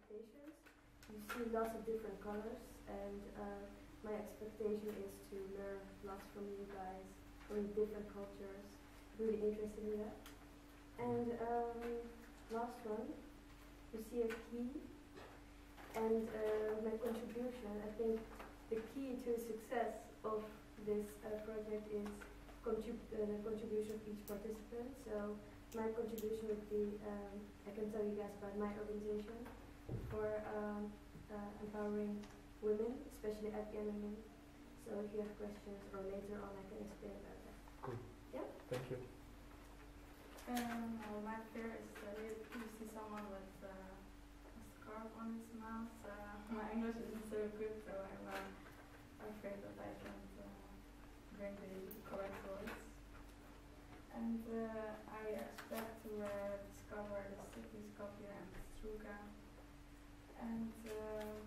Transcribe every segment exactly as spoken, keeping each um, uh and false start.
expectations. You see lots of different colors, and uh, my expectation is to learn lots from you guys, from different cultures. Really interested in that. And um, last one, you see a key, and uh, my contribution. I think the key to success of this uh, project is contrib uh, the contribution of each participant. So my contribution would be, um, I can tell you guys about my organization for um, uh, empowering women, especially Afghan women. So if you have questions, or later on I can explain about that. Cool. Yeah? Thank you. Um, well, my fear is that if you see someone with uh, a scarf on his mouth, uh, my English isn't so good, so I'm uh, afraid that I can't uh, bring the correct words. And uh, I expect to uh, discover the city Skopje and Struga. And uh,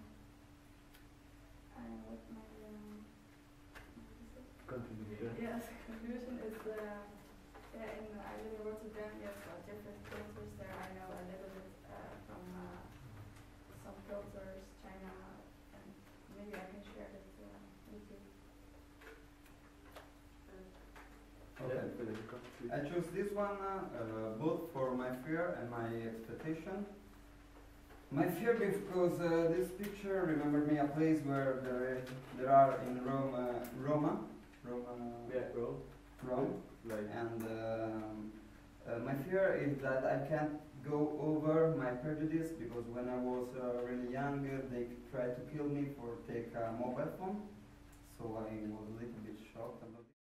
I what my um, Contribution. yes, conclusion is uh, yeah, in I live in Rotterdam. Yes, uh, different cultures there. I know a little bit uh, from uh, some cultures, China, and maybe I can share that uh, with you. Okay. I chose this one uh, both for my fear and my expectation. My fear because uh, this picture remembered me a place where there, there are in Rome, uh, Roma, Roma, Yeah, Rome. Rome. Like. And um, uh, my fear is that I can't go over my prejudice because when I was uh, really young, uh, they tried to kill me for take a mobile phone. So I was a little bit shocked about it.